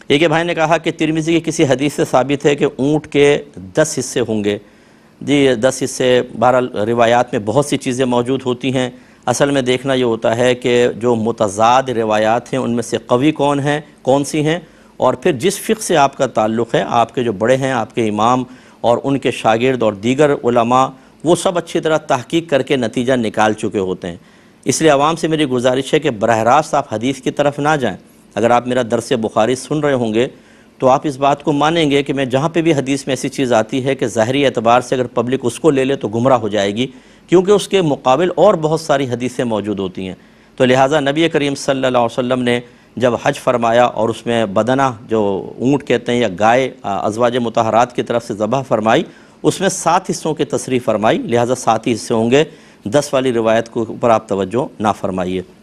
एक भाई ने कहा कि तिरमिज़ी की किसी हदीस से साबित है कि ऊँट के 10 हिस्से होंगे। जी 10 हिस्से, बहरहाल रिवायात में बहुत सी चीज़ें मौजूद होती हैं। असल में देखना ये होता है कि जो मुतज़ाद रिवायात हैं उनमें से कवी कौन है, कौन सी हैं, और फिर जिस फ़िक़्ह से आपका ताल्लुक़ है, आपके जो बड़े हैं, आपके इमाम और उनके शागिर्द और दीगर उलमा, वो सब अच्छी तरह तहक़ीक़ करके नतीजा निकाल चुके होते हैं। इसलिए आवाम से मेरी गुजारिश है कि बरह रास्त आप हदीस की तरफ ना जाएँ। अगर आप मेरा दर्स बुखारी सुन रहे होंगे तो आप इस बात को मानेंगे कि मैं जहाँ पे भी हदीस में ऐसी चीज़ आती है कि ज़ाहिरी एतबार से अगर पब्लिक उसको ले ले तो गुमराह हो जाएगी, क्योंकि उसके मुकाबिल और बहुत सारी हदीसें मौजूद होती हैं। तो लिहाजा नबी करीम सल्लल्लाहु अलैहि वसल्लम ने जब हज फरमाया और उसमें बदना जो ऊँट कहते हैं या गाय अज़वाज मुतहरात की तरफ से ज़बह फरमाई, उसमें 7 हिस्सों की तसरीह फरमाई। लिहाजा 7 ही हिस्से होंगे, 10 वाली रिवायत के ऊपर आप तवज्जो ना फरमाइए।